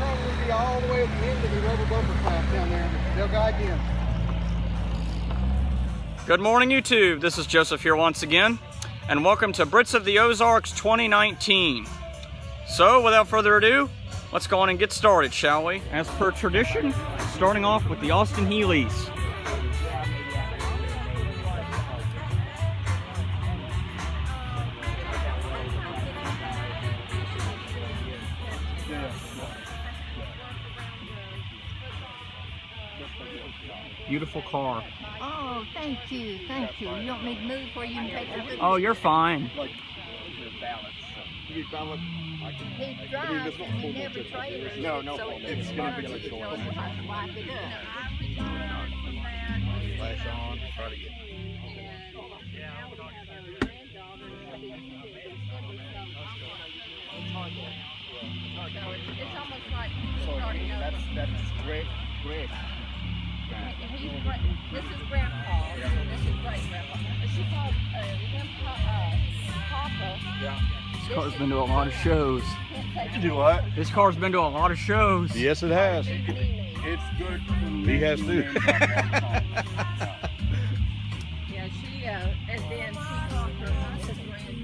probably be all the way at the end of the rubber bumper clamp down there. They'll guide you in. Good morning, YouTube. This is Joseph here once again, and welcome to Brits of the Ozarks 2019. So, without further ado, let's go on and get started, shall we? As per tradition, starting off with the Austin Healey's. Beautiful car. Oh, thank you, thank you. You want me to move where you can take your picture? Oh, you're fine. He drives and he never trails. No, so it's going to be like we'll have to wipe it up. Flash on, try to get. It's almost like starting over. That's great. This is Grandpa. This is great Grandpa. But she called him Papa. Yeah. This car's been to a lot of shows. You do what? This car's been to a lot of shows. Yes, it has. It's good. He has too. Yeah, she and then she called her grandparents.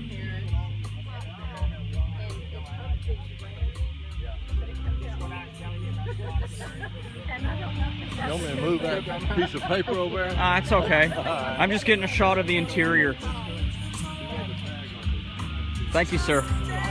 You want me to move that piece of paper over there? It's okay. I'm just getting a shot of the interior. Thank you, sir.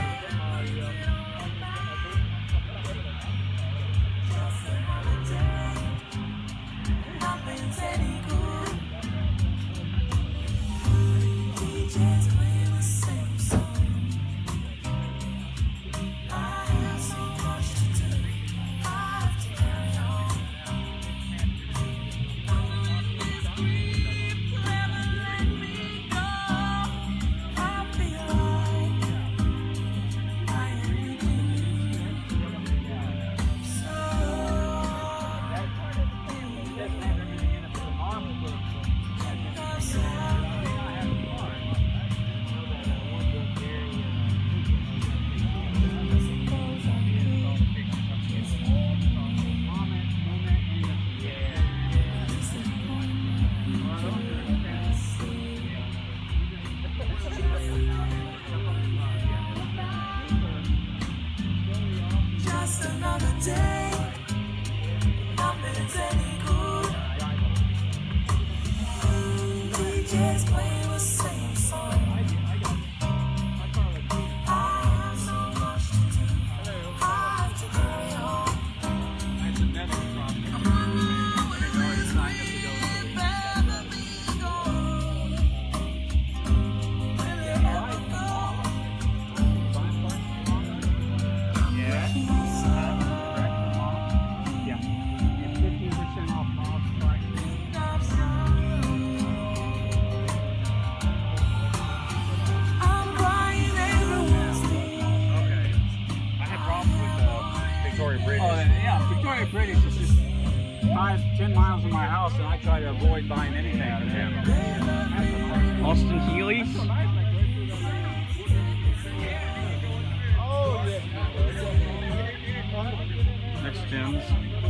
Victoria Bridge is just 5-10 miles from my house, and I try to avoid buying anything out of them. Austin Healey's. Next Jim's.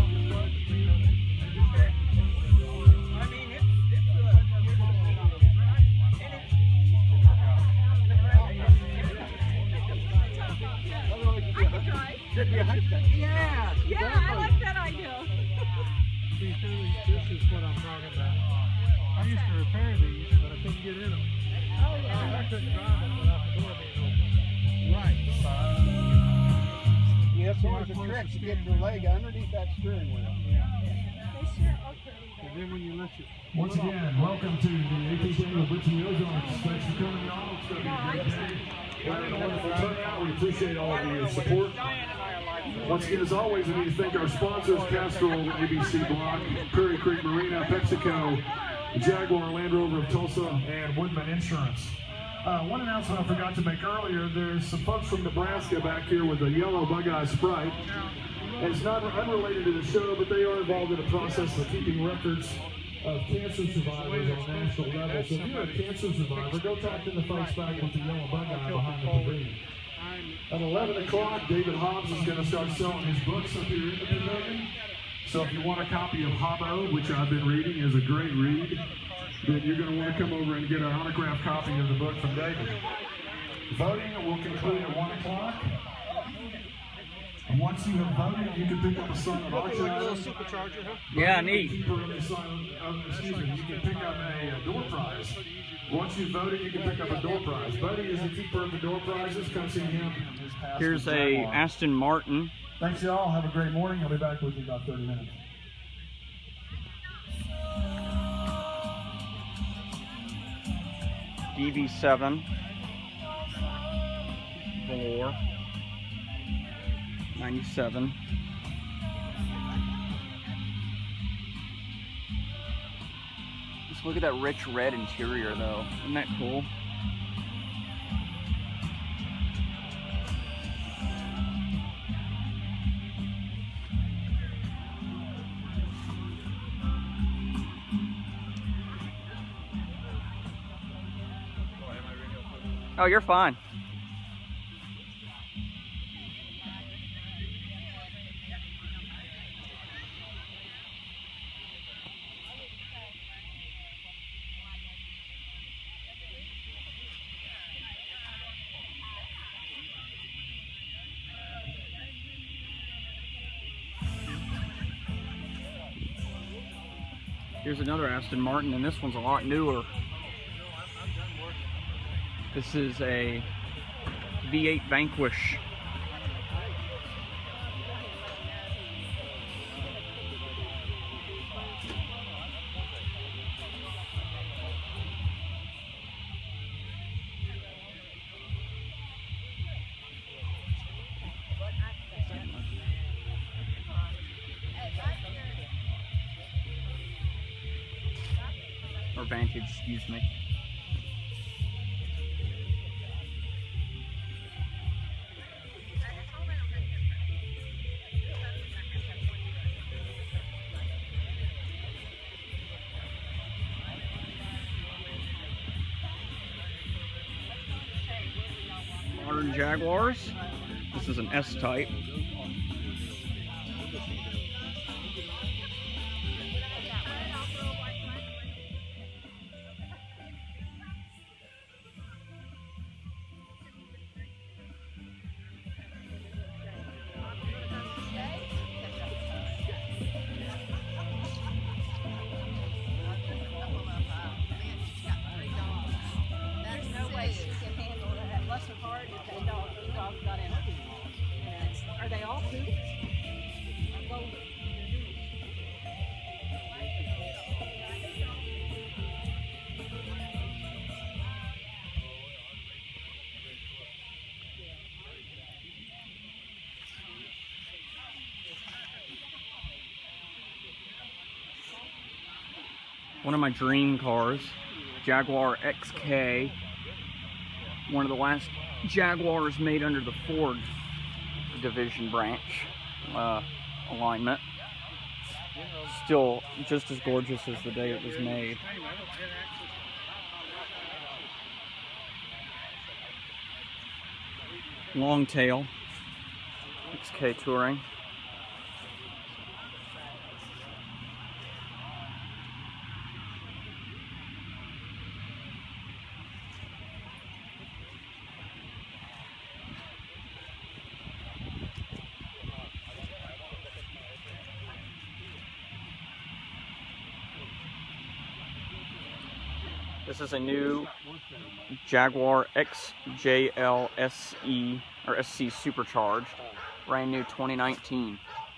Yeah, I like that idea. This is what I'm talking about. I used to repair these, but I couldn't get in them. Oh, yeah. I couldn't drive them without the door being open. Right. You have to use a trick to get your leg underneath that steering wheel. And then when you let your... Once again, welcome to the 18th annual Brits of the Ozarks. Thanks for coming, y'all. It's going to be a great day. We're having a wonderful turnout. We appreciate all of your support. Once again, as always, we need to thank our sponsors, Castrol, ABC Block, Prairie Creek Marina, PepsiCo, Jaguar Land Rover of Tulsa, and Woodman Insurance. One announcement I forgot to make earlier, there's some folks from Nebraska back here with a yellow Bug-Eye Sprite. And it's not unrelated to the show, but they are involved in the process of keeping records of cancer survivors on a national level. So if you're a cancer survivor, go talk to the folks back with the yellow Bug-Eye behind the pavilion. At 11 o'clock, David Hobbs is going to start selling his books up here in the pavilion. So if you want a copy of Hobbo, which I've been reading, is a great read, then you're going to want to come over and get an autographed copy of the book from David. Voting will conclude at 1 o'clock. And once you have voted, you can pick up a silent auction item. Supercharger, huh? Yeah, neat. You can pick up a door prize. Once you've voted, you can pick up a door prize. Buddy is the keeper of the door prizes. Come see him. Here's a Aston Martin. Thanks, y'all. Have a great morning. I'll be back with you in about 30 minutes. DB7 Velour 97. Just look at that rich red interior though. Isn't that cool? Oh, you're fine. Here's another Aston Martin, and this one's a lot newer. This is a V8 Vanquish. Or Vantage, excuse me. Modern Jaguars. This is an S-Type. Are they all poodles? One of my dream cars, Jaguar XK. One of the last Jaguars made under the Ford division branch alignment. Still just as gorgeous as the day it was made. Long tail XK Touring. This is a new Jaguar XJL SE or SC Supercharged, brand new 2019.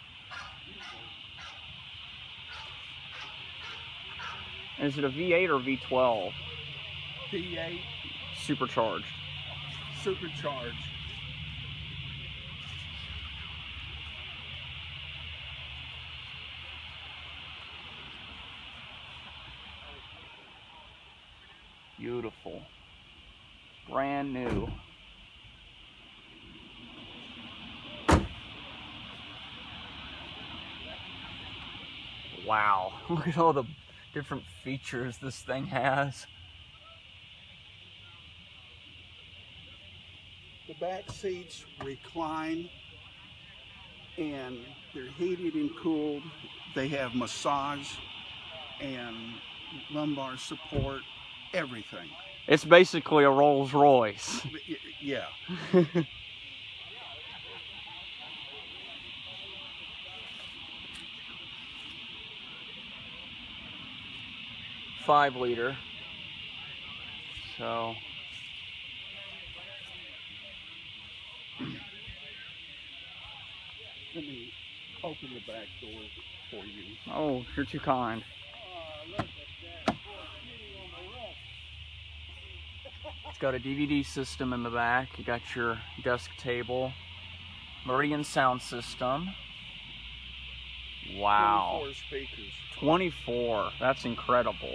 Is it a V8 or V12? V8 Supercharged. supercharged. Beautiful. Brand new. Wow. Look at all the different features this thing has. The back seats recline, and they're heated and cooled. They have massage and lumbar support, everything. It's basically a Rolls Royce. Yeah. 5-liter. So Let me open the back door for you. oh, you're too kind. It's got a DVD system in the back. You got your desk table, Meridian sound system. Wow. 24 speakers. 24. That's incredible.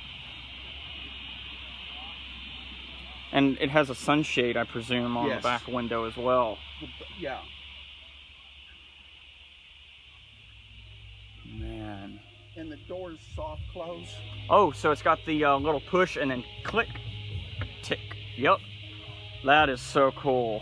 And it has a sunshade, I presume, on Yes. the back window as well. Yeah. Man. And the door's soft close. Oh, so it's got the little push and then click, tick. Yep. That is so cool.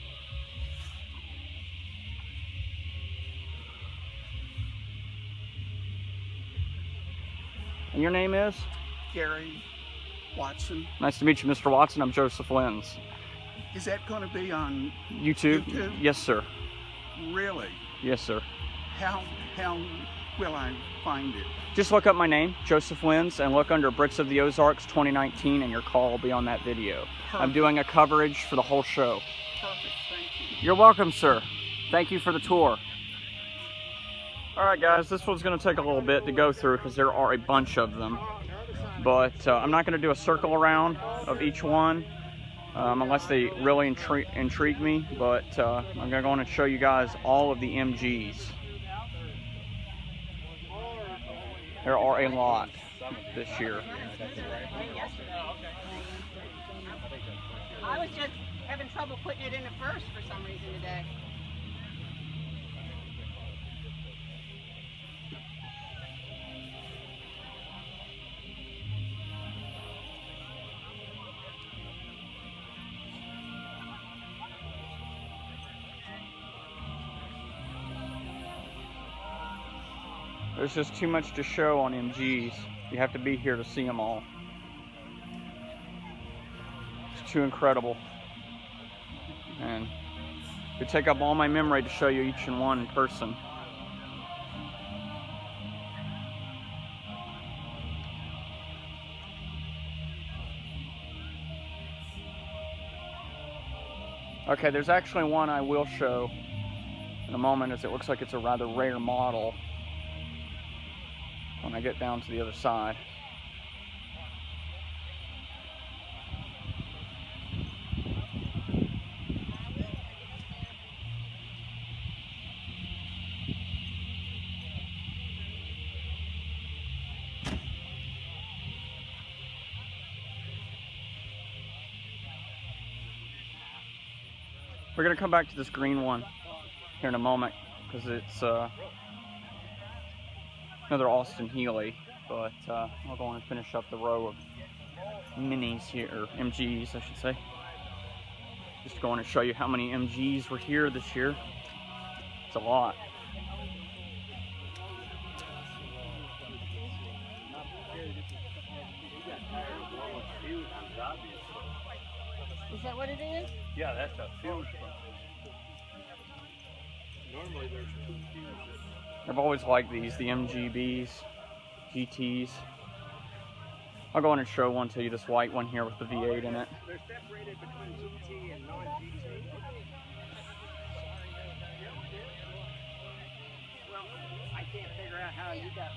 And your name is? Gary Watson. Nice to meet you, Mr. Watson. I'm Joseph Lenz. Is that going to be on YouTube? YouTube? Yes, sir. Really? Yes, sir. How will I find it? Just look up my name, Joseph Lenz, and look under Brits of the Ozarks 2019, and your call will be on that video. I'm Perfect. doing a coverage for the whole show. Perfect. Thank you. You're welcome, sir. Thank you for the tour. Alright guys, this one's going to take a little bit to go through because there are a bunch of them. But I'm not going to do a circle around of each one unless they really intrigue me. But I'm going to go on and show you guys all of the MGs. There are a lot this year. I was just having trouble putting it in at first for some reason today. There's just too much to show on MGs. You have to be here to see them all. It's too incredible. And it would take up all my memory to show you each and one in person. Okay, there's actually one I will show in a moment, as it looks like it's a rather rare model when I get down to the other side. We're going to come back to this green one here in a moment because it's another Austin Healey, but I'll go on and finish up the row of minis here, or MGs I should say. Just to go on and show you how many MGs were here this year. It's a lot. Is that what it is? Yeah, that's a fuse. Normally there's 2 fuses. I've always liked these, the MGBs, GTs. I'll go on and show one to you, this white one here with the V8 in it. They're separated between GT and non-GT. Well, I can't figure out how you got.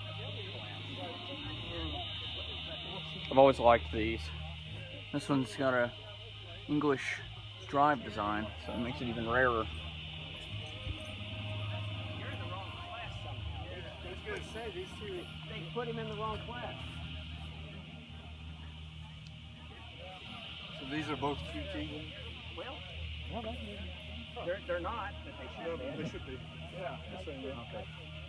I've always liked these. This one's got a English drive design, so it makes it even rarer. They put him in the wrong class. So these are both GT? Well, they're not, but they should be. They should be. Yeah. Okay.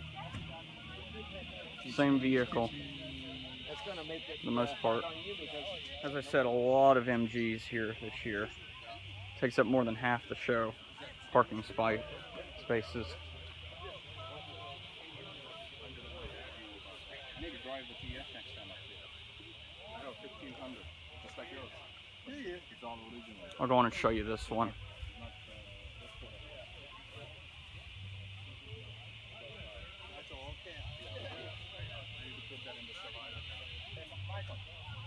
Same vehicle, That's going to make it for the most part. on you because As I said, a lot of MGs here this year. Takes up more than half the show parking spaces. You need to drive the TF next time up there. I know, 1500, just like yours. Yeah. It's all original. I'll go on and show you this one. That's all okay. I need to put that in the Survivor. Hey, Michael.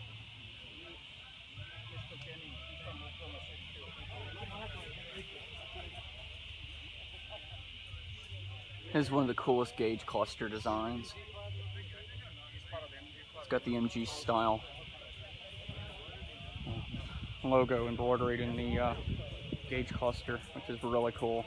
Mr. Kenny, he's from Oklahoma City too. Here's one of the coolest gauge cluster designs. It's got the MG style logo embroidered in the gauge cluster, which is really cool.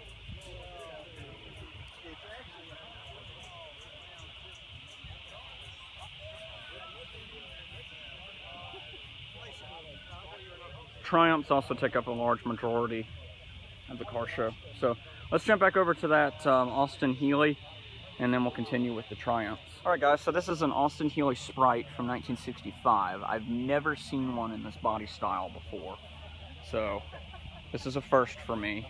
Triumphs also take up a large majority of the car show. So let's jump back over to that Austin Healey, and then we'll continue with the Triumphs. All right, guys, so this is an Austin Healey Sprite from 1965. I've never seen one in this body style before, so this is a first for me.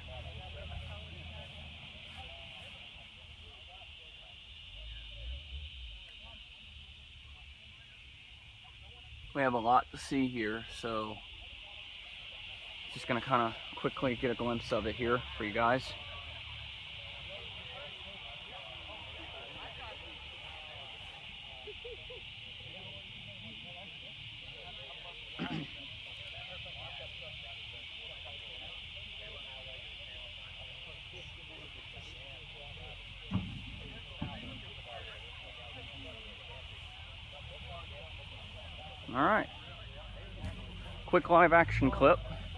We have a lot to see here, so just gonna kind of quickly get a glimpse of it here for you guys. All right, quick live action clip.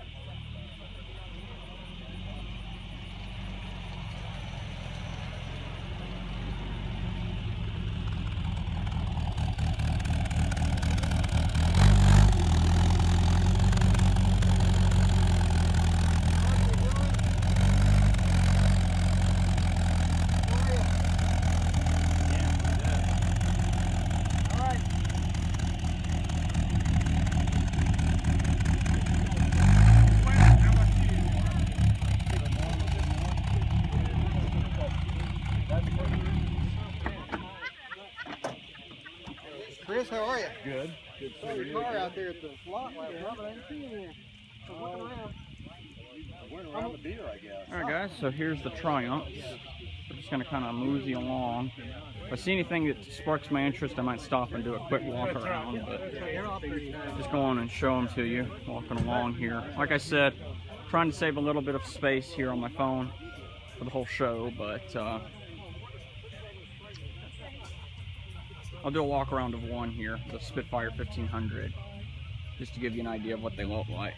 Chris, how are you? Good. Good Saw your car out there at the lot last night, but I didn't see you there. I was looking around. I went around the deer, I guess. All right, guys, so here's the Triumphs. We're just gonna kind of mosey along. If I see anything that sparks my interest, I might stop and do a quick walk around, but just go on and show them to you, walking along here. Like I said, trying to save a little bit of space here on my phone for the whole show, but I'll do a walk around of one here, the Spitfire 1500, just to give you an idea of what they look like.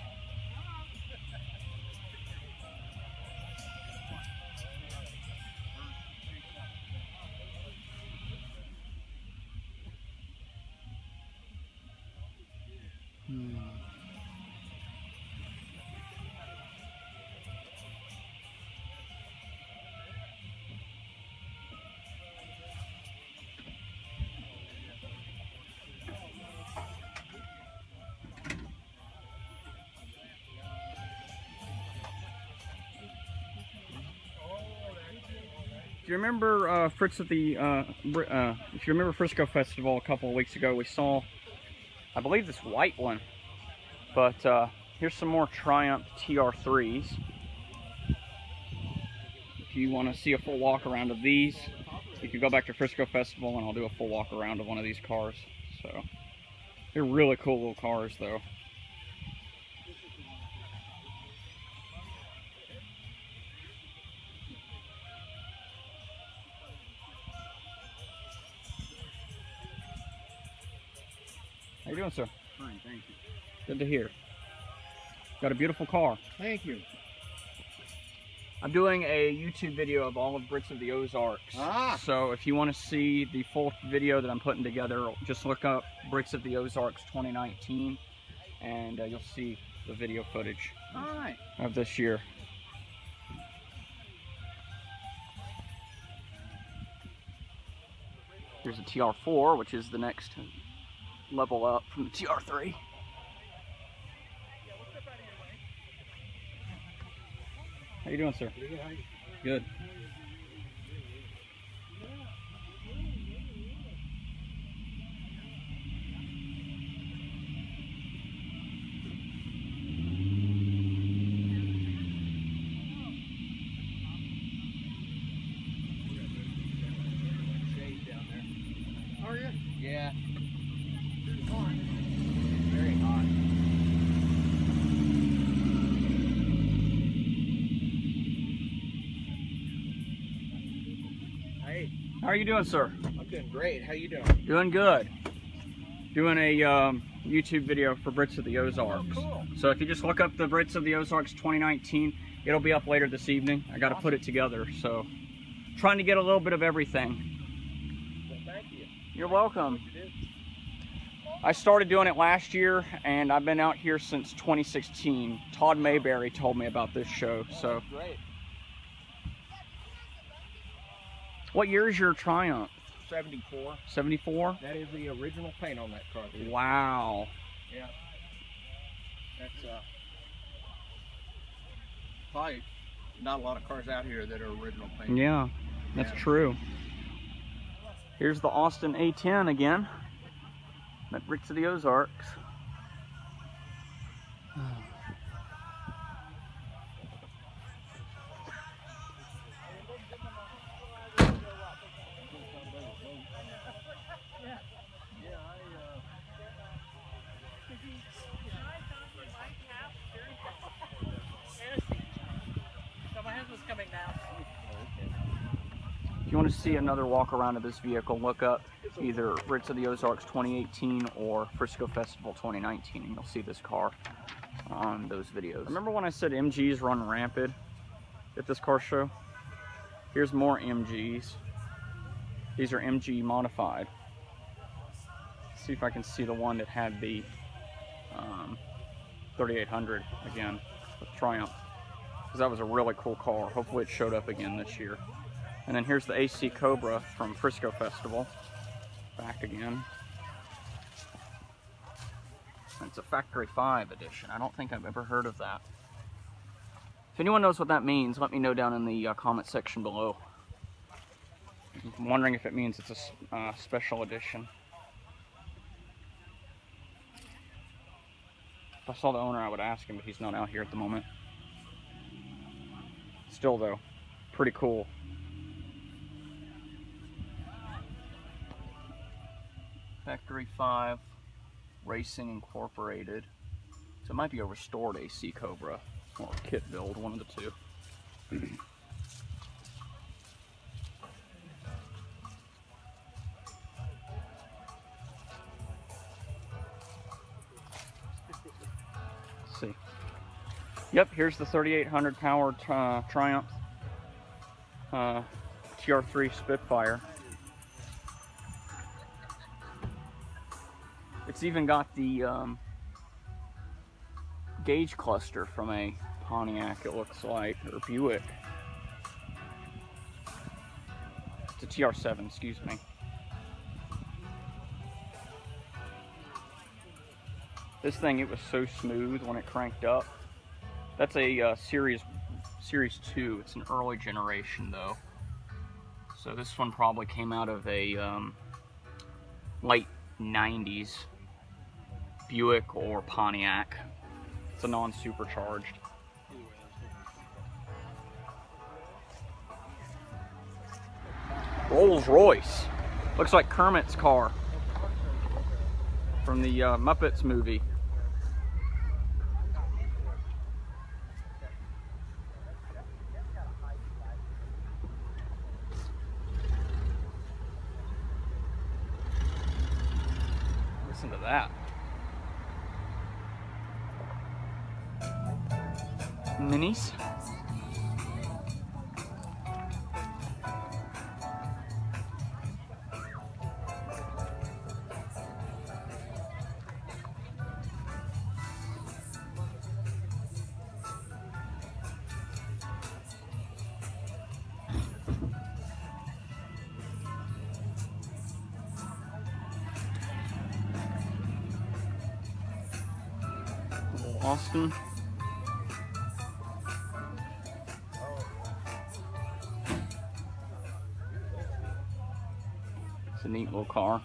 If you remember Fritz at the if you remember Frisco Festival a couple of weeks ago, we saw, I believe, this white one. But here's some more Triumph TR3s. If you want to see a full walk around of these, you can go back to Frisco Festival and I'll do a full walk around of one of these cars. So they're really cool little cars, though. How you doing, sir? Fine, thank you. Good to hear. Got a beautiful car. Thank you. I'm doing a YouTube video of all of Brits of the Ozarks. Ah. So if you want to see the full video that I'm putting together, just look up Brits of the Ozarks 2019 and you'll see the video footage All right. of this year. Here's a TR4, which is the next level up from the TR3. How you doing, sir? Good. Are you? Yeah. Very hot. Hey, How are you doing, sir? I'm doing great. How you doing? Doing good. Doing a YouTube video for Brits of the Ozarks. Oh, cool. So if you just look up the Brits of the Ozarks 2019, it'll be up later this evening. I got to put it together, so trying to get a little bit of everything. Well, thank you. You're welcome. I started doing it last year, and I've been out here since 2016. Todd Mayberry told me about this show. So, Great. what year is your Triumph? 74. 74? That is the original paint on that car. Too. Wow. Yeah. That's probably not a lot of cars out here that are original paint. Yeah, that's true. Here's the Austin A10 again. At Brits of the Ozarks. So my husband's coming now. If you want to see another walk around of this vehicle, look up either Brits of the Ozarks 2018 or Frisco Festival 2019, and you'll see this car on those videos. Remember when I said MGs run rampant at this car show? Here's more MGs. These are MG modified. Let's see if I can see the one that had the 3800 again with Triumph, because that was a really cool car. Hopefully it showed up again this year. And then here's the AC Cobra from Frisco Festival. Back again. It's a Factory 5 edition. I don't think I've ever heard of that. If anyone knows what that means, let me know down in the comment section below. I'm wondering if it means it's a special edition. If I saw the owner, I would ask him, but he's not out here at the moment. Still though, pretty cool. Factory 5 Racing Incorporated. So it might be a restored AC Cobra or a kit build, one of the two. Let's see. Yep, here's the 3800 powered Triumph TR3 Spitfire. It's even got the gauge cluster from a Pontiac, it looks like, or Buick. It's a TR7, excuse me. This thing, it was so smooth when it cranked up. That's a Series 2. It's an early generation though. So this one probably came out of a late 90s Buick or Pontiac. It's a non-supercharged. Rolls Royce. Looks like Kermit's car from the Muppets movie. Listen to that. Minis. Austin. It's a neat little car.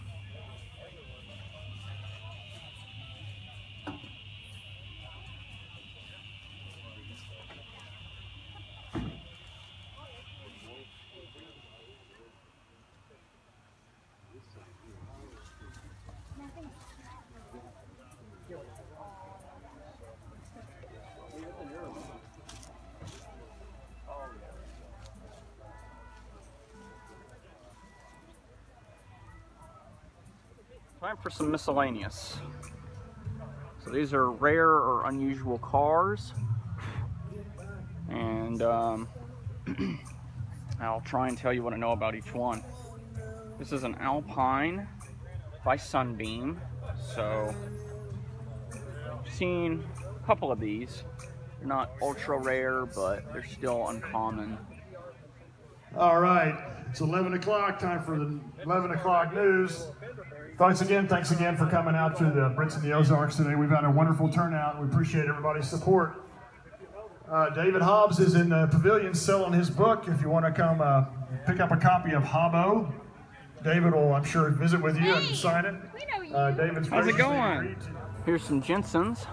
Time for some miscellaneous. So these are rare or unusual cars, and I'll try and tell you what I know about each one. This is an Alpine by Sunbeam, so I've seen a couple of these. They're not ultra rare, but they're still uncommon. All right, it's 11 o'clock, time for the 11 o'clock news. Thanks again for coming out to the Brits of the Ozarks today. We've had a wonderful turnout. We appreciate everybody's support. David Hobbs is in the pavilion selling his book. If you want to come pick up a copy of Hobbo, David will, I'm sure, visit with you and sign it. David's How's it going? Here's some Jensen's.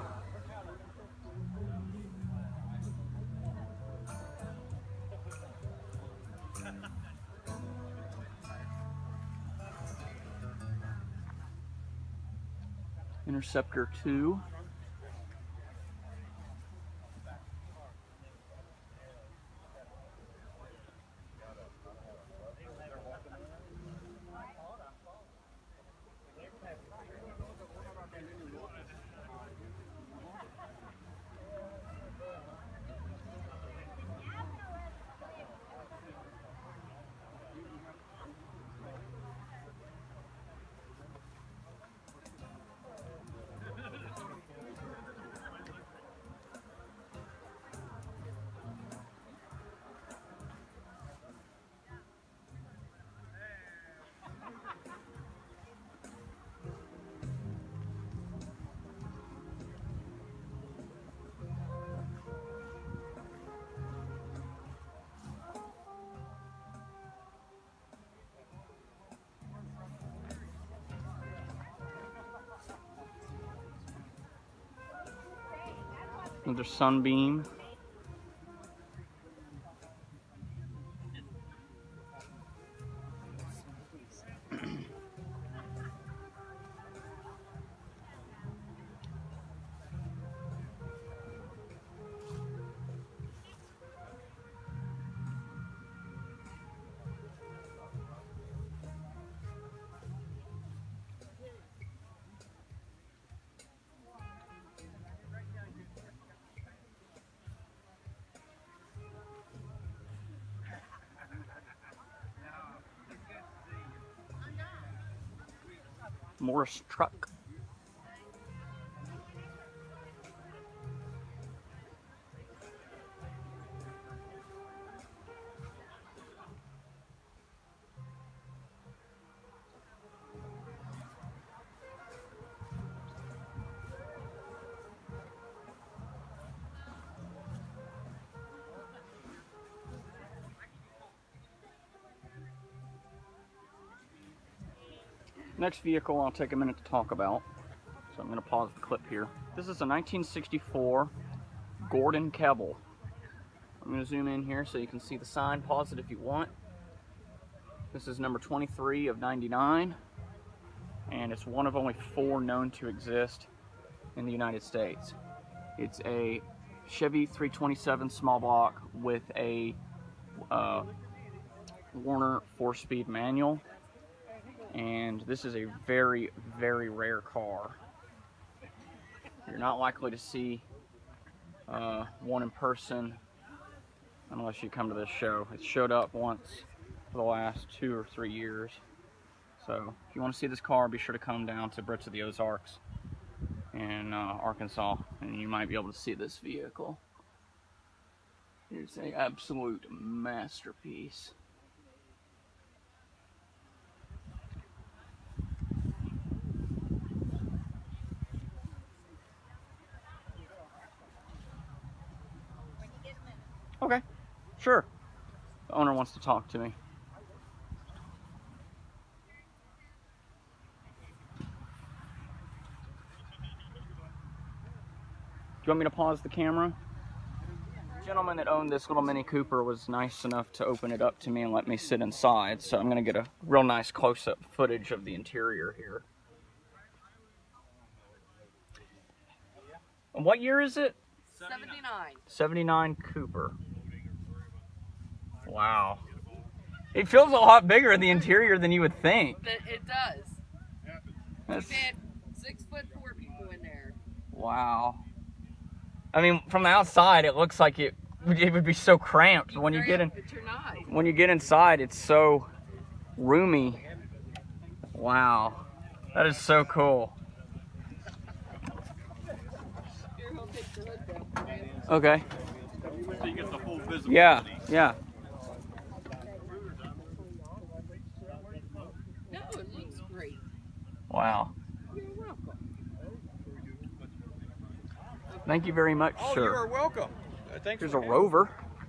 Interceptor 2. Another Sunbeam. Morris truck. Next vehicle I'll take a minute to talk about, so I'm going to pause the clip here. This is a 1964 Gordon Keble. I'm going to zoom in here so you can see the sign. Pause it if you want. This is number 23 of 99, and it's one of only 4 known to exist in the United States. It's a Chevy 327 small block with a Warner 4-speed manual. And this is a very, very rare car. You're not likely to see one in person unless you come to this show. It's showed up once for the last 2 or 3 years. So if you want to see this car, be sure to come down to Brits of the Ozarks in Arkansas, and you might be able to see this vehicle. It's an absolute masterpiece. Okay, sure. The owner wants to talk to me. you want me to pause the camera? The gentleman that owned this little Mini Cooper was nice enough to open it up to me and let me sit inside, so I'm going to get a real nice close-up footage of the interior here. And what year is it? 79. 79 Cooper. Wow. It feels a lot bigger in the interior than you would think. It does. That's, We had 6'4" people in there. wow. I mean, from the outside, it looks like it would be so cramped. When you get in, But you're not. when you get inside, it's so roomy. Wow, that is so cool. Here, he'll take the hood down. Okay. So you get the full visibility. Yeah, yeah. No, it looks great. Wow. You're welcome. Thank you very much, Oh, sir. you are welcome. Thanks. Here's for a having Rover.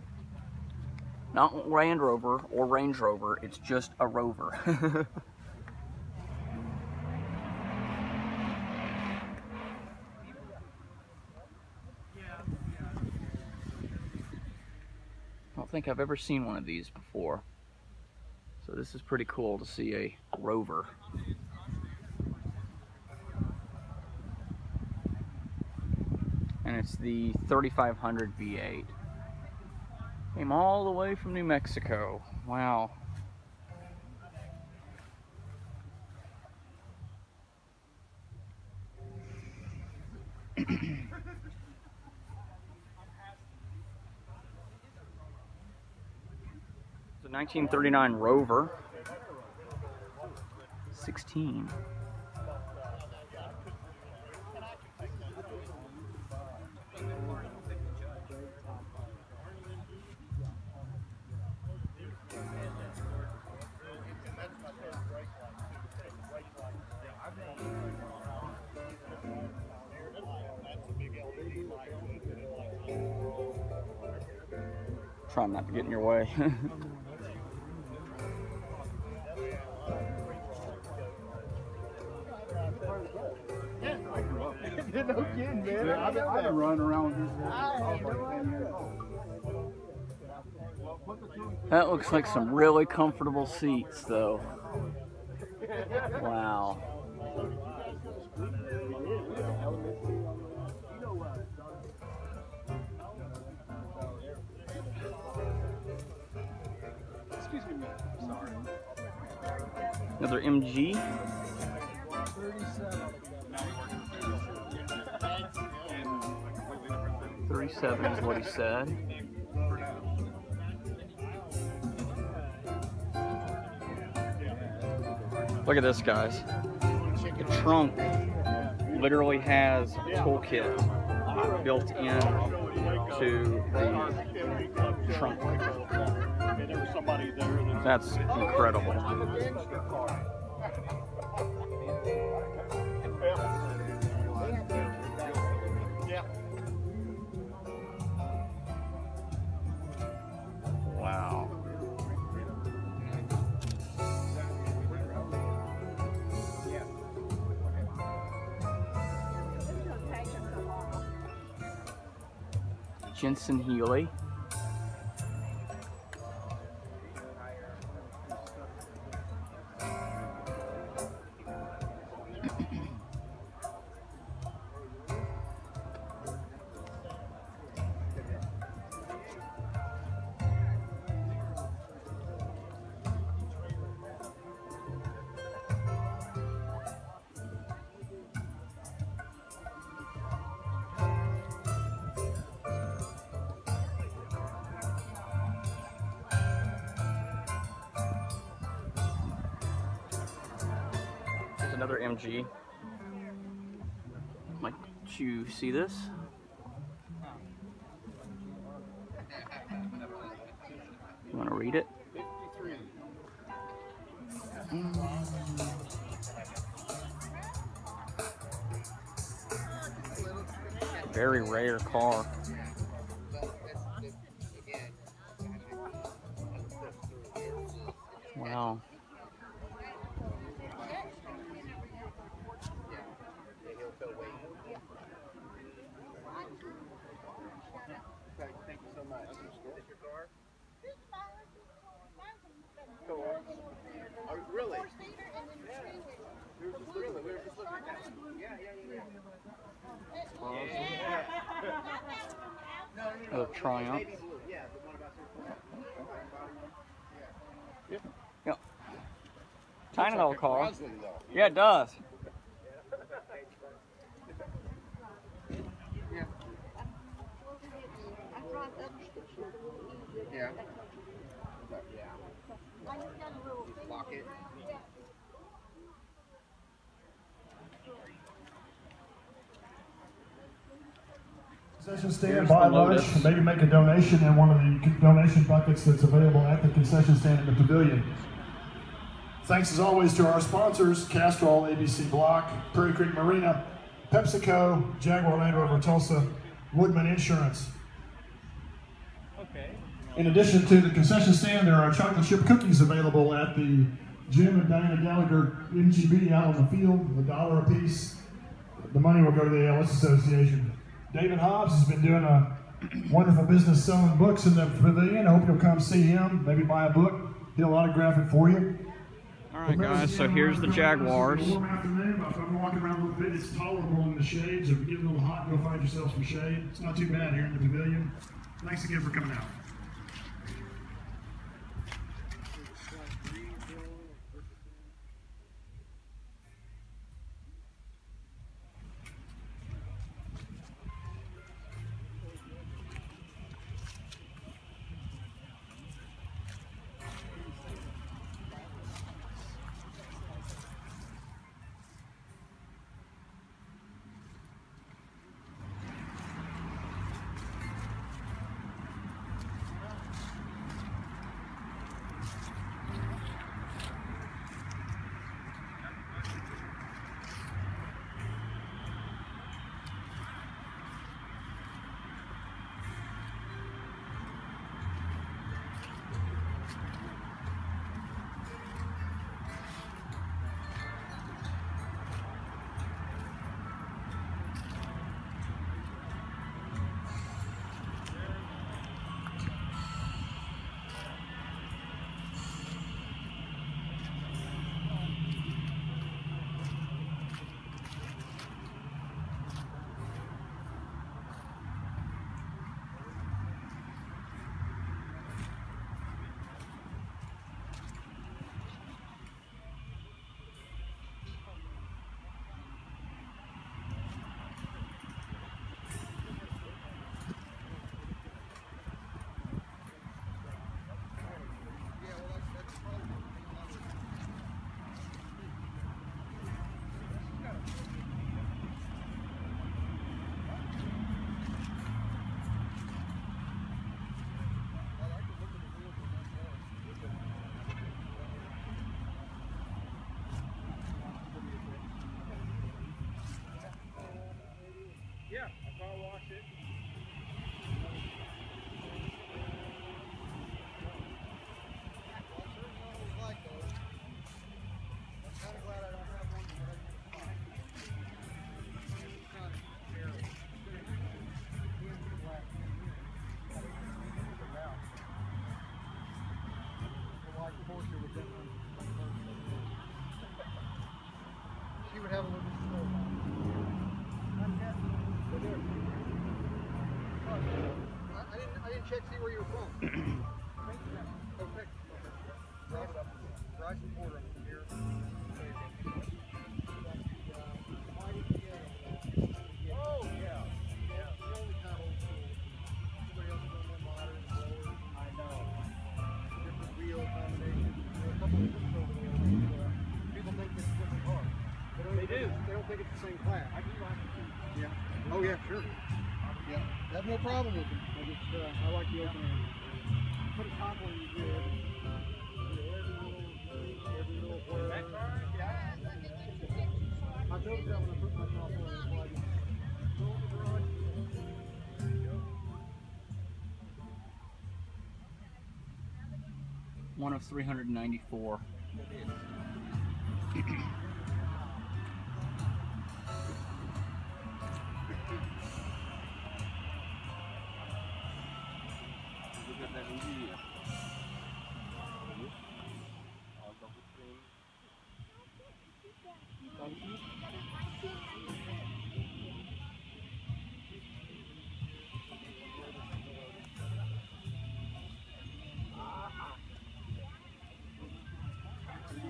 Not Land Rover or Range Rover, it's just a Rover. I don't think I've ever seen one of these before. So this is pretty cool to see a Rover. And it's the 3500 V8. Came all the way from New Mexico. Wow. It's a 1939 Rover. 16. Try not to get in your way. No kidding, man. I've been running around with this. That looks like some really comfortable seats, though. Wow. Excuse me, sorry. Another MG. 37 is what he said. Look at this, guys. The trunk literally has a toolkit built in to the trunk. That's incredible. Wow. Jensen Healy. Another MG. Might you see this? You want to read it? Very rare car. Wow. Another Triumph. Yep. Tiny little car. Yeah, it does. Yeah. Lock it. Concession stand, buy lunch, and maybe make a donation in one of the donation buckets that's available at the concession stand in the pavilion. Thanks as always to our sponsors, Castrol, ABC Block, Prairie Creek Marina, PepsiCo, Jaguar Land Rover Tulsa, Woodman Insurance. In addition to the concession stand, there are chocolate chip cookies available at the Jim and Diana Gallagher MGB out on the field, $1 a piece. The money will go to the ALS Association. David Hobbs has been doing a wonderful business selling books in the pavilion. I hope you'll come see him, maybe buy a book. He'll autograph it for you. All right, guys, so here's the Jaguars. It's a warm afternoon. If I'm walking around a little bit, it's tolerable in the shades. If you get a little hot, go find yourself some shade. It's not too bad here in the pavilion. Thanks again for coming out. Yeah, I car wash it. She would have a little bit of snow. I didn't check see where you were from. Oh, Texas. Okay. Bryce and Porter from here. Oh yeah. Yeah. The only kind of old school. Everybody else is going more modern, slower. I know. Different wheel combinations. There are a couple of different over there. People think it's a different car. They do. They don't think it's the same class. I do like it too. Yeah. Oh yeah, sure. Yeah. I have no problem with them. I like the open air. Put a top on you good. Every little word. Yeah. I noticed that when I put my top on it. So I just go in the garage. One of 394.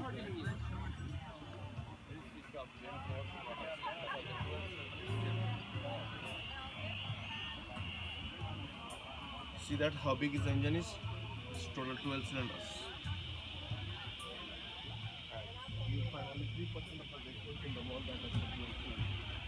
See that how big his engine is? It's total 12 cylinders. You find only 3% of the vehicles in the world that has the dual fuel.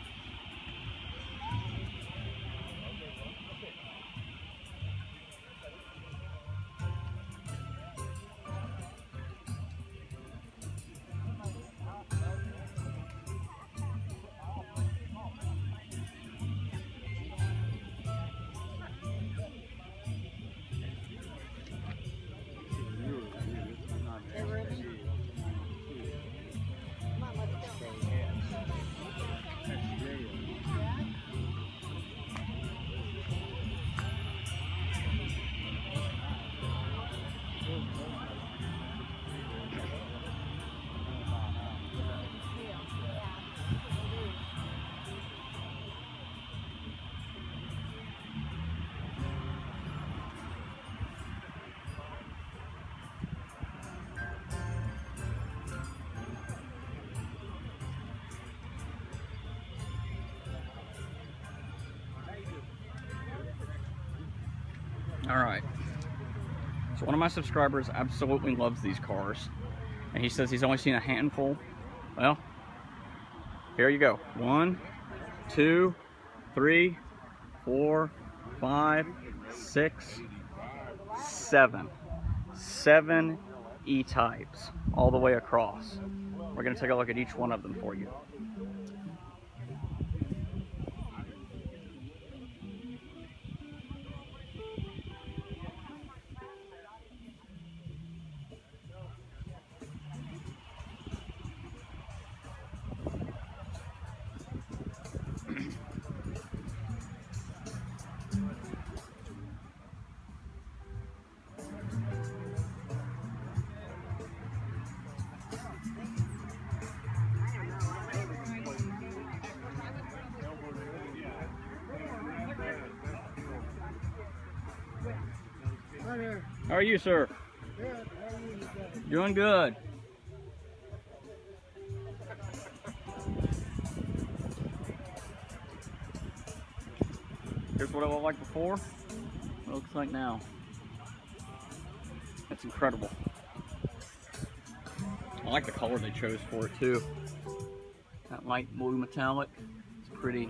All right. So one of my subscribers absolutely loves these cars, and he says he's only seen a handful. Well, here you go. 1, 2, 3, 4, 5, 6, 7. 7 E-types all the way across. We're going to take a look at each one of them for you. How are you, sir? Good. How are you today? Doing good. Here's what it looked like before. What it looks like now. That's incredible. I like the color they chose for it too. That light blue metallic. It's pretty.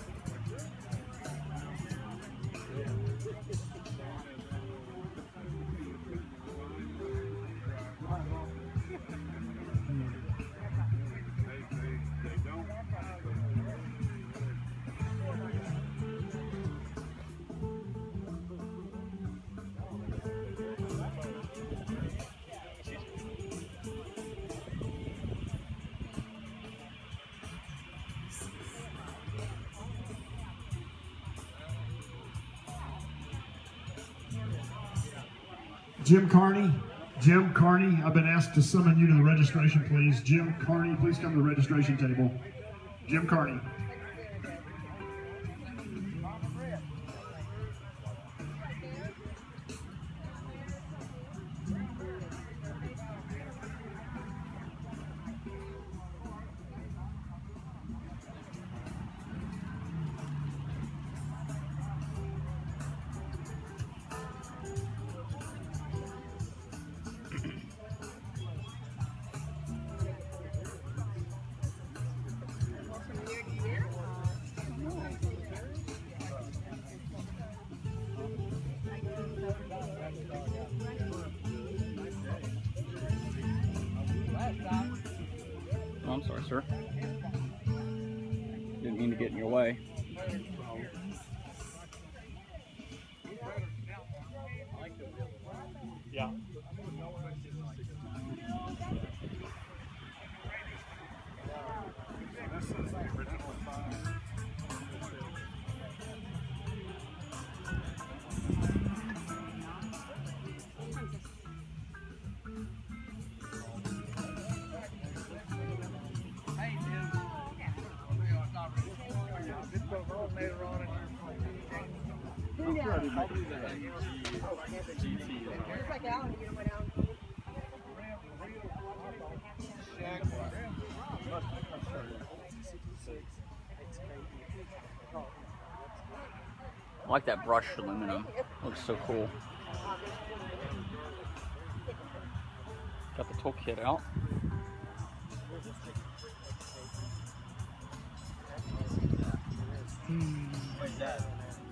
Jim Carney. Jim Carney, I've been asked to summon you to the registration, please. Jim Carney, please come to the registration table. Jim Carney. Oh, I'm sorry, sir. Didn't mean to get in your way. Yeah. I like that brushed aluminum. Looks so cool. Got the toolkit out. What's that?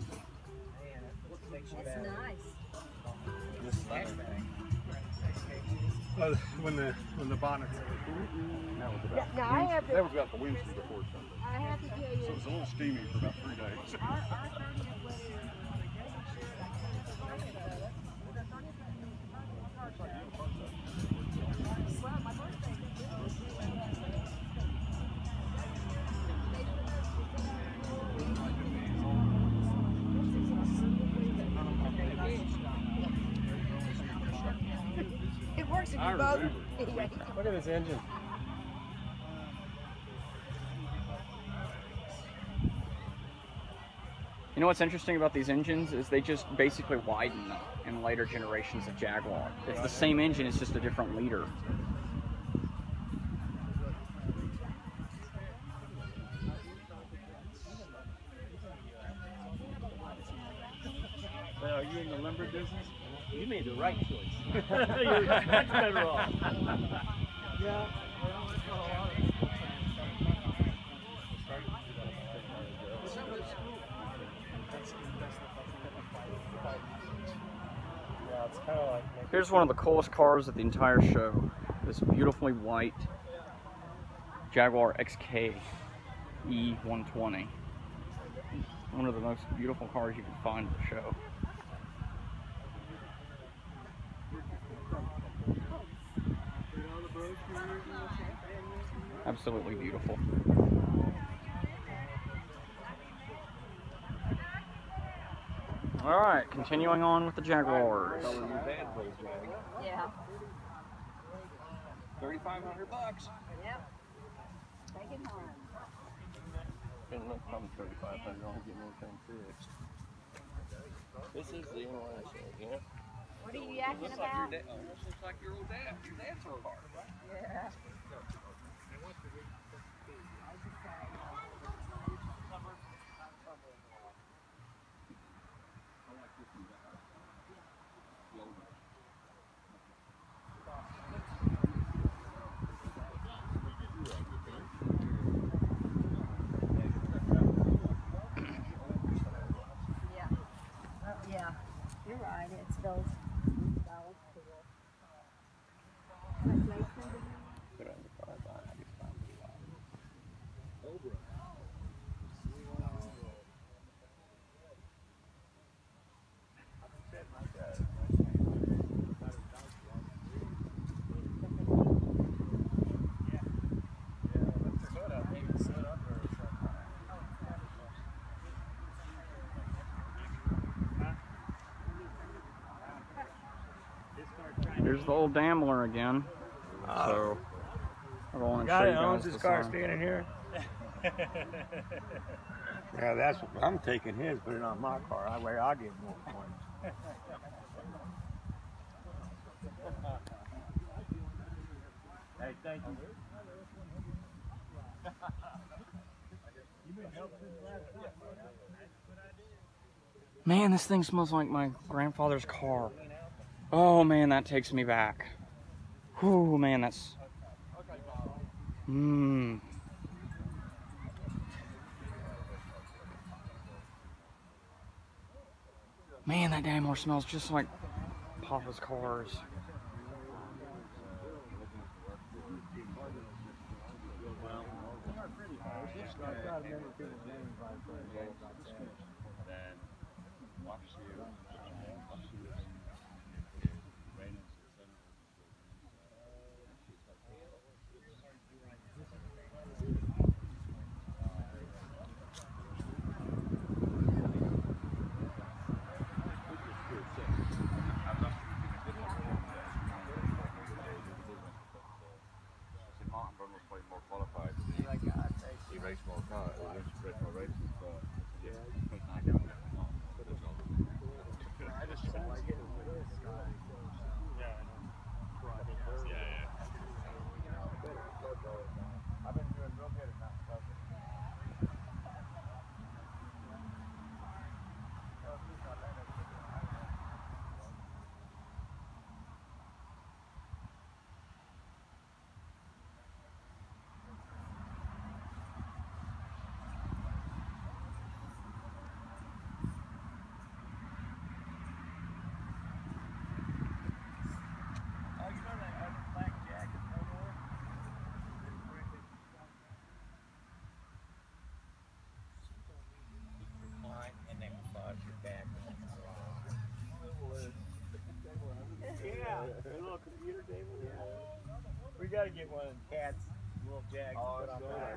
That's nice. This leather thing. Well, when the bonnet's Now I have to. That was about the Wednesday before Sunday. I have to tell So you. it was a little steamy for about 3 days. Our 30th wedding. Well, my birthday. It works if you both. Look at this engine. You know what's interesting about these engines is they just basically widen in later generations of Jaguar. It's the same engine, it's just a different liter. Are you in the lumber business? You made the right choice. You're much better off. Yeah. It's kind of like Here's one of the coolest cars at the entire show. This beautifully white Jaguar XK E120. One of the most beautiful cars you can find at the show. Absolutely beautiful. All right, continuing on with the Jaguars. Yeah. $3,500. Yep. Take it home. Didn't look from 3,500. Only getting anything fixed. This is the inline show, yeah. What are you yakking Looks about? like your dad. Almost looks like your old dad. Your dad's her car. Yeah. Yeah, you're right. It's those cool. Here's the old Daimler again. So, I want to show you guys this car. standing here. Yeah, that's. I'm taking his, put it on my car. That way I'll get more points. Hey, thank you. Man, this thing smells like my grandfather's car. Oh man, that takes me back. Whew, man, that's... Man, that Daimler smells just like Papa's cars. get one of the cats, little Jags, to put on back.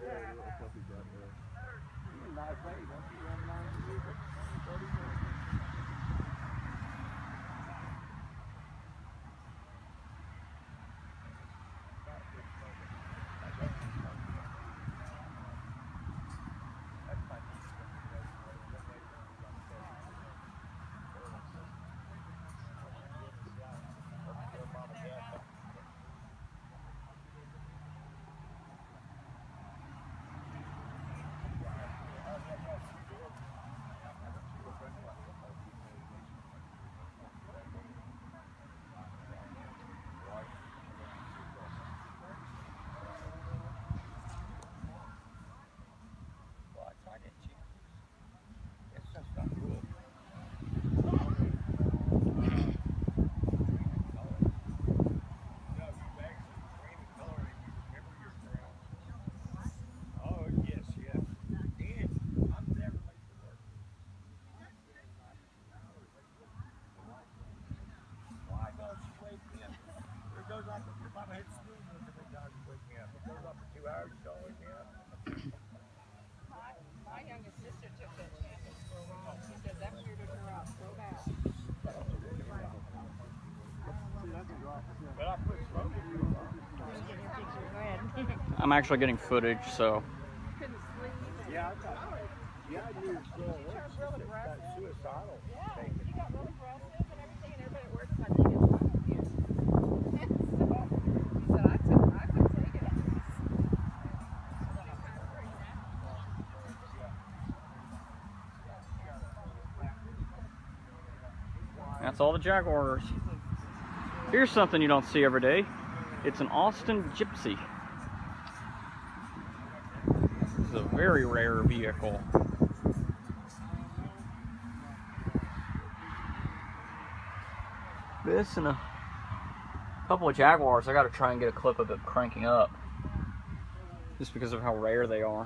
Nice lady, don't you run mine? My youngest sister took that chance for a while. She said that weirded her out so bad. I'm actually getting footage, so. Couldn't sleep. Yeah, I thought. Yeah, I knew it was going to work. That suicidal. Yeah, he got real aggressive and everything, and everybody at work was like, he gets wrong with you. So he said, I couldn't take it. That's all the Jaguars. Here's something you don't see every day. It's an Austin Gypsy. This is a very rare vehicle. This and a couple of Jaguars, I gotta try and get a clip of it cranking up. Just because of how rare they are.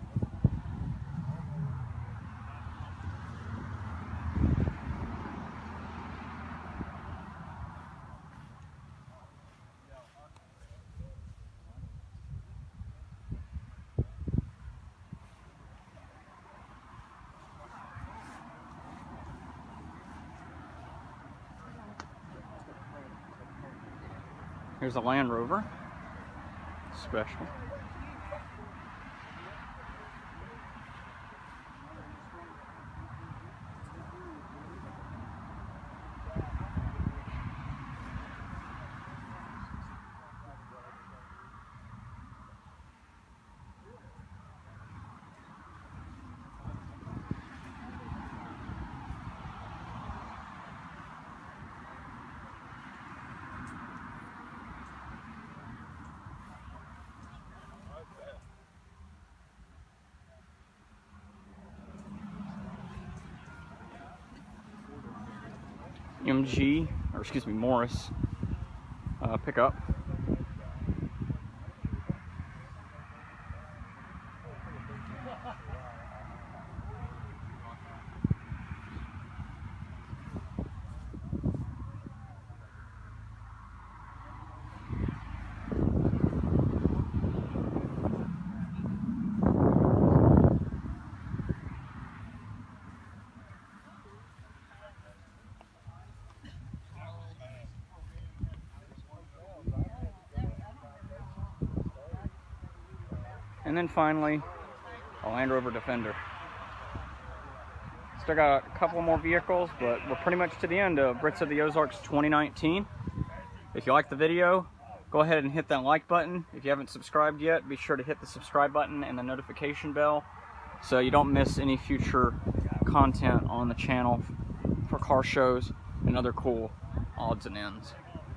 Here's a Land Rover, special. MG, or excuse me, Morris pickup. And then finally, a Land Rover Defender. Still got a couple more vehicles, but we're pretty much to the end of Brits of the Ozarks 2019. If you like the video, go ahead and hit that like button. If you haven't subscribed yet, be sure to hit the subscribe button and the notification bell so you don't miss any future content on the channel for car shows and other cool odds and ends.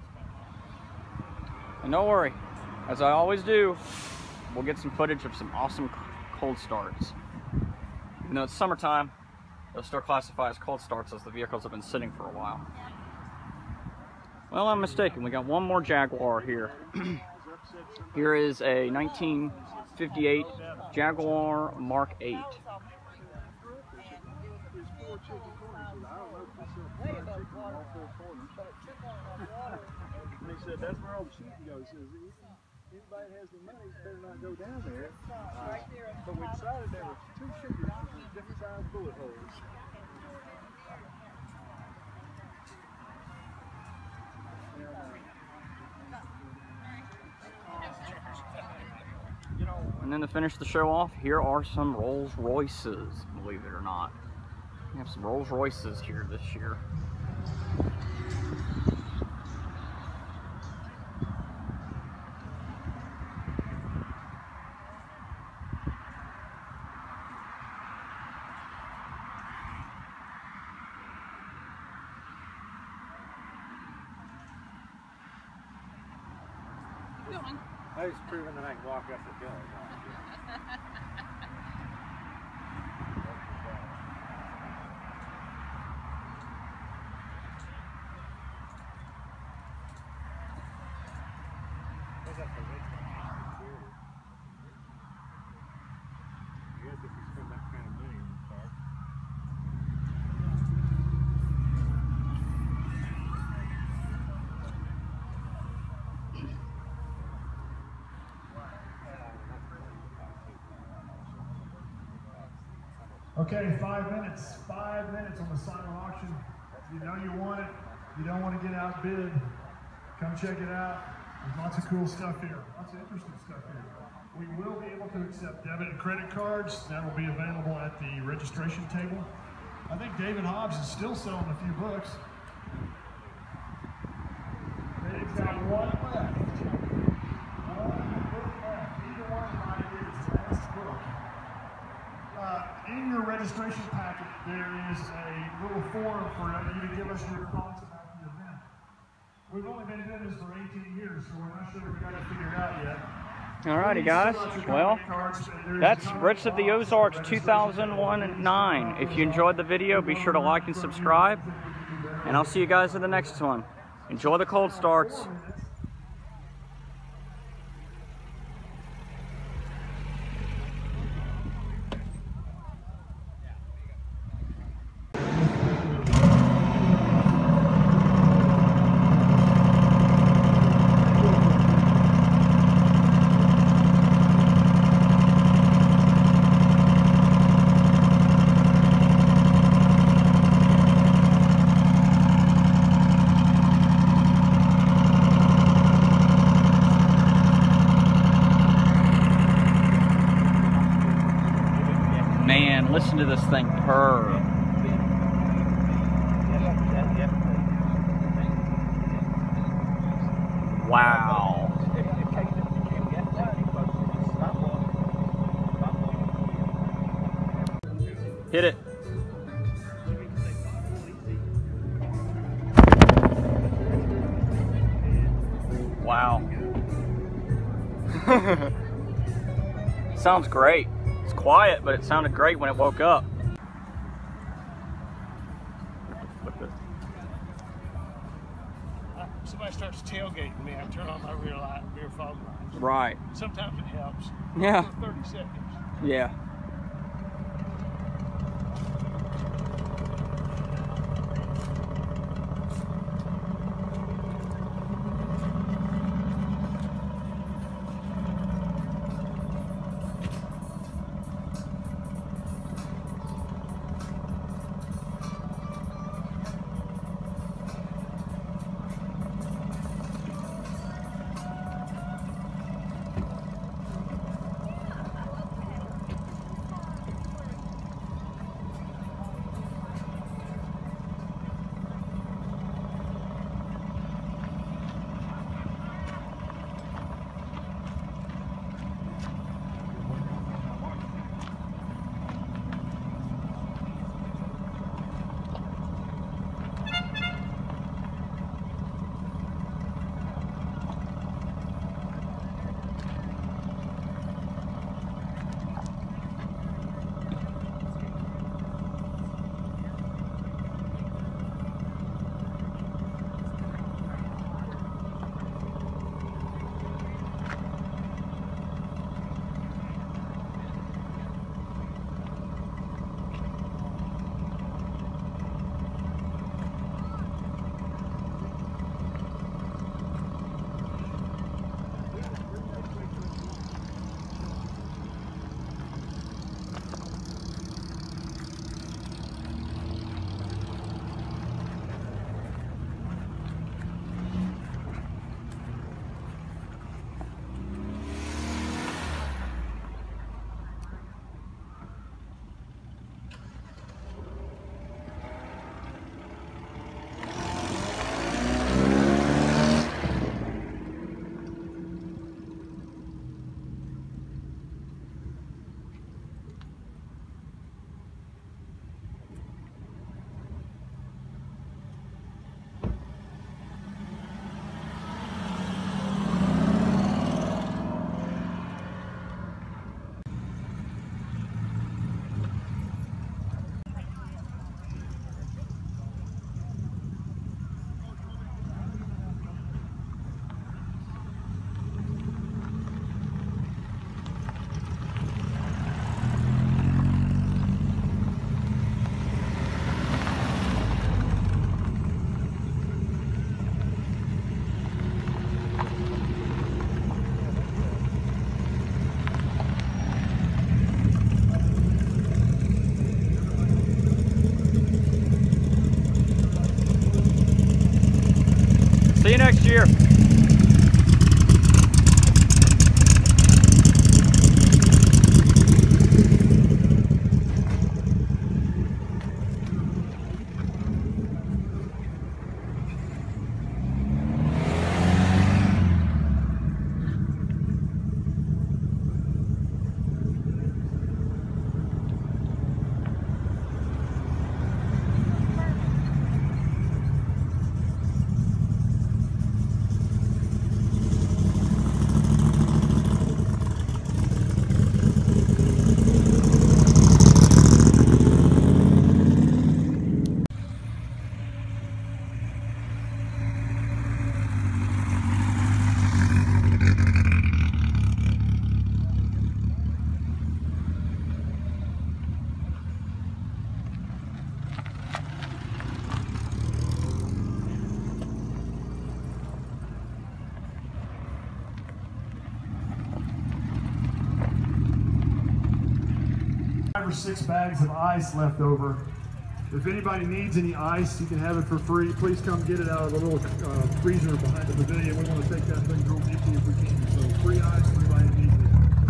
And don't worry, as I always do, we'll get some footage of some awesome cold starts. Even though it's summertime, they'll still classify as cold starts as the vehicles have been sitting for a while. Well, I'm mistaken. We got one more Jaguar here. Here is a 1958 Jaguar Mark 8. He said, that's where all the shooting goes. anybody that has the money better not go down there. Right there. But we decided there were 2 shooters with different size bullet holes. And then to finish the show off, here are some Rolls Royces, believe it or not. We have some Rolls Royces here this year. I was proving that I can walk up the hill. Okay, 5 minutes. 5 minutes on the silent auction. You know you want it. You don't want to get outbid. Come check it out. There's lots of cool stuff here. Lots of interesting stuff here. We will be able to accept debit and credit cards. That will be available at the registration table. I think David Hobbs is still selling a few books. Dave's got one left. One book left. Either one might be his last book. In your registration packet, there is a little form for you to give us your thoughts about the event. We've only been doing this for 18 years, so we're not sure we got it figured out yet. Alrighty guys, well, that's Brits of the Ozarks 2009. If you enjoyed the video, be sure to like and subscribe, and I'll see you guys in the next one. Enjoy the cold starts. Man, listen to this thing purr. Wow. Hit it. Wow. Sounds great. It's quiet, but it sounded great when it woke up. Somebody starts tailgating me, I turn on my rear fog lights. Right. Sometimes it helps. Yeah. For 30 seconds. Yeah. or 6 bags of ice left over. If anybody needs any ice, you can have it for free. Please come get it out of the little freezer behind the pavilion. We want to take that thing home empty if we can. So free ice for anybody that needs it.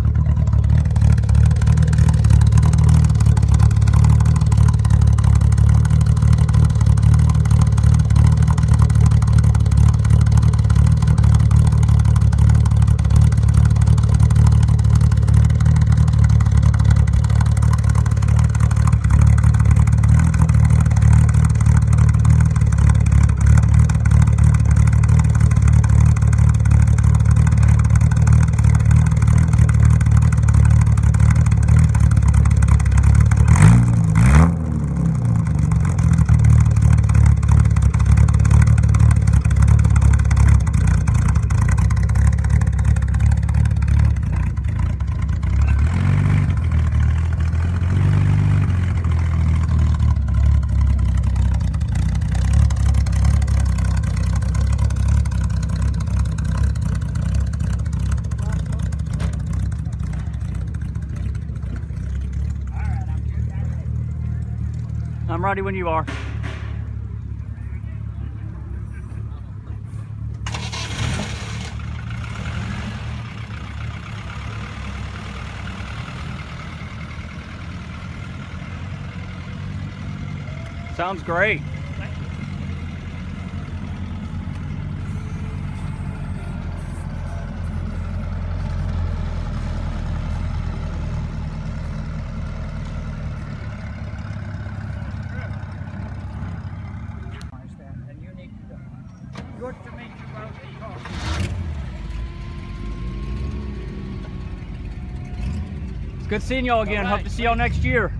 I'm ready when you are. Sounds great. It's good seeing y'all again. Hope to see y'all next year.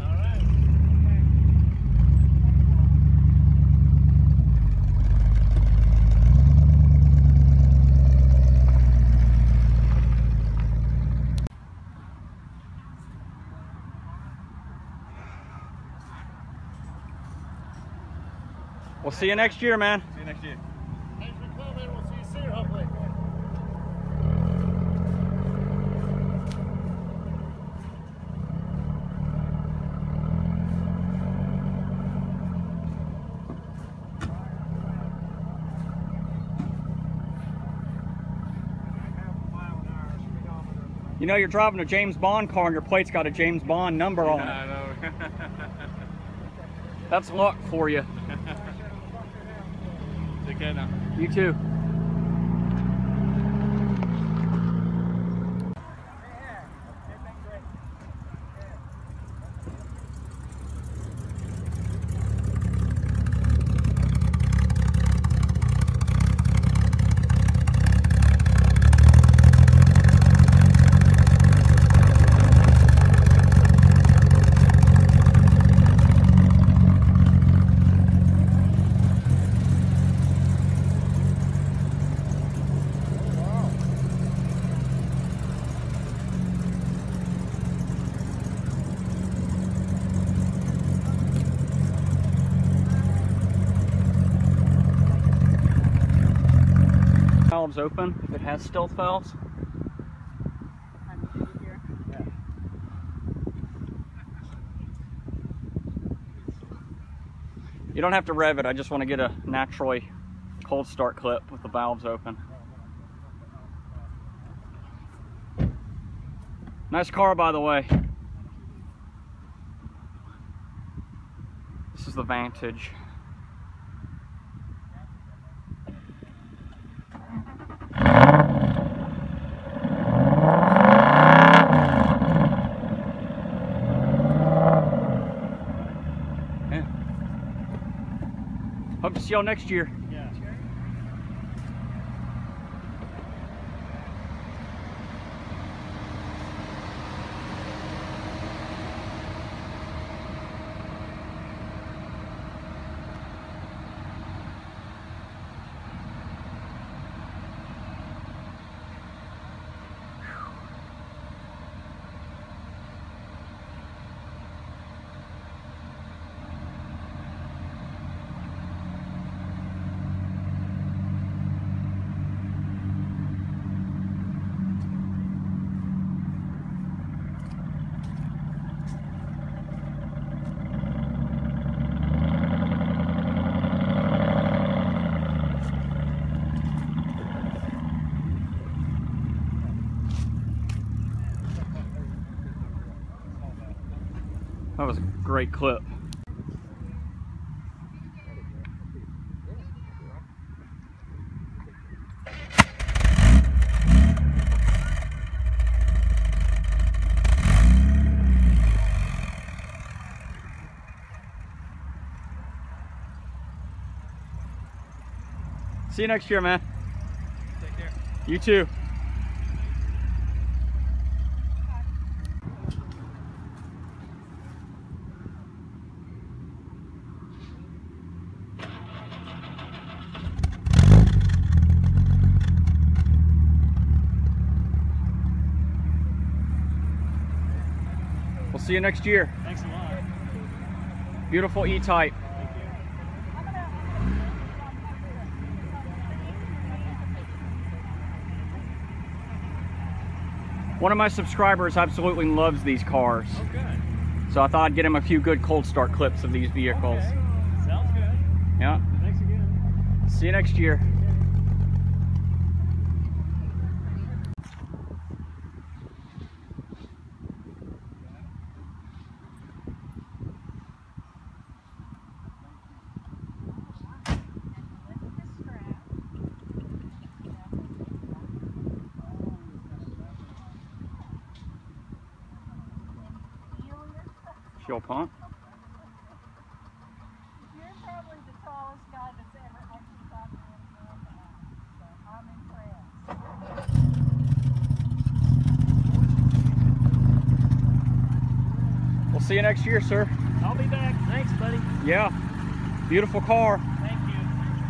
We'll see you next year, man. See you next year. Thanks for coming. We'll see you soon, hopefully. You know, you're driving a James Bond car and your plate's got a James Bond number on it. I know. That's luck for you. Take care now. You too. Valves open if it has stealth valves. You don't have to rev it, I just want to get a naturally cold start clip with the valves open. Nice car, by the way. This is the Vantage. Hope to see y'all next year. Yeah. That was a great clip. See you next year, man. Take care. You too. We'll see you next year. Thanks a lot. Beautiful E-Type. One of my subscribers absolutely loves these cars. Oh, good. So I thought I'd get him a few good cold start clips of these vehicles. Okay. Sounds good. Yeah. Thanks again. See you next year. Fuel pump. You're probably the tallest guy that's ever actually got me in the so I'm impressed. We'll see you next year, sir. I'll be back. Thanks, buddy. Yeah. Beautiful car. Thank you.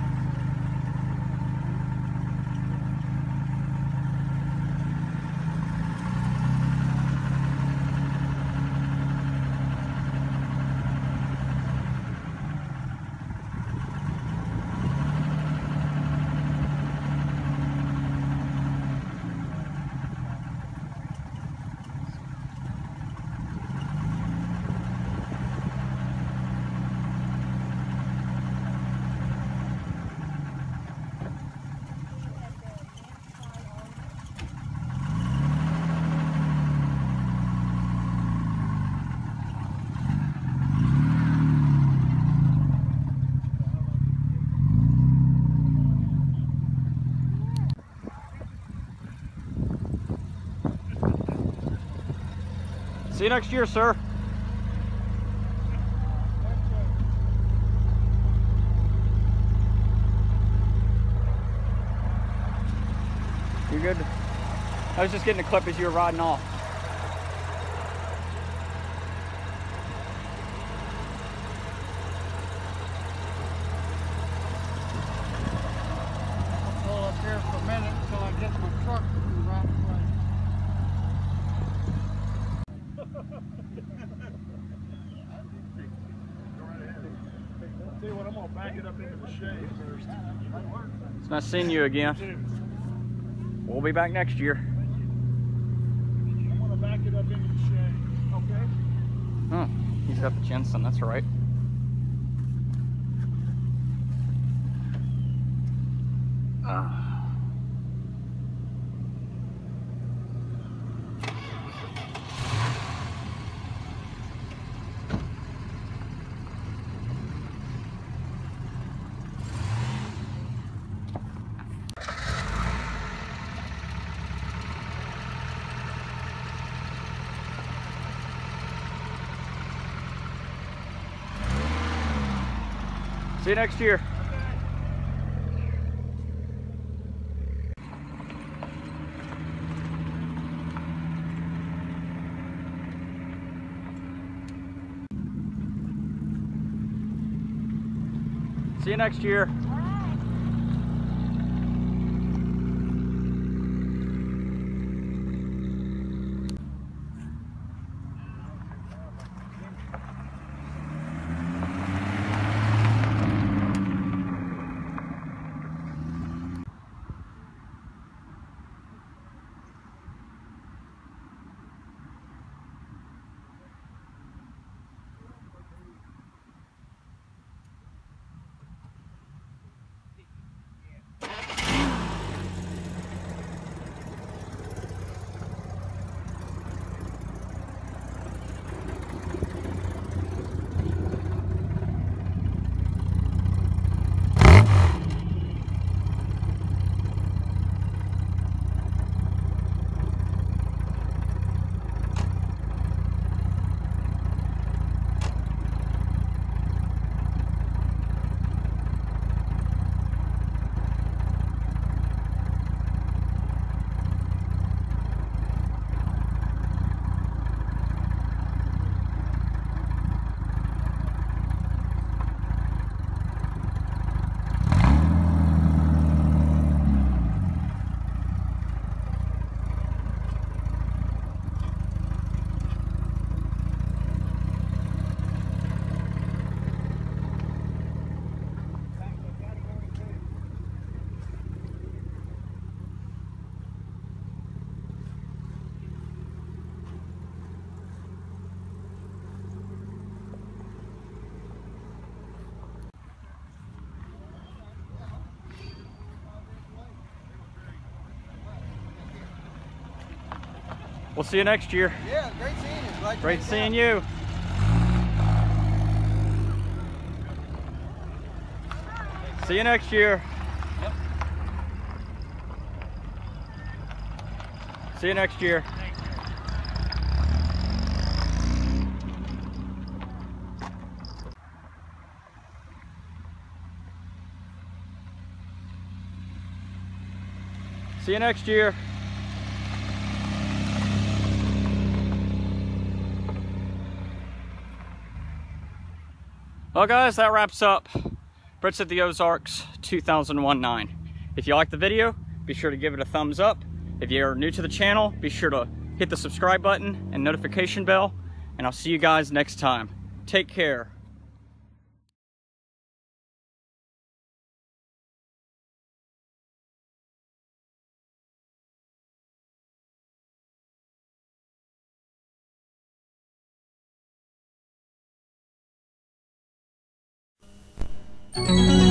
See you next year, sir. You good? I was just getting a clip as you were riding off. I'll pull up here for a minute until I get my truck in the right place. Tell you what, I'm gonna back it up into the shade first. It's nice seeing you again. We'll be back next year. I'm gonna back it up into the shade. Okay? Oh, he's got the Jensen, that's right. See you next year. See you next year. We'll see you next year. Yeah, great seeing you. Glad you Great made it seeing down. you. See you next year. Yep. See you next year. See you next year. Well guys, that wraps up Brits of the Ozarks 2019. If you like the video, be sure to give it a thumbs up. If you're new to the channel, be sure to hit the subscribe button and notification bell, and I'll see you guys next time. Take care. Thank you.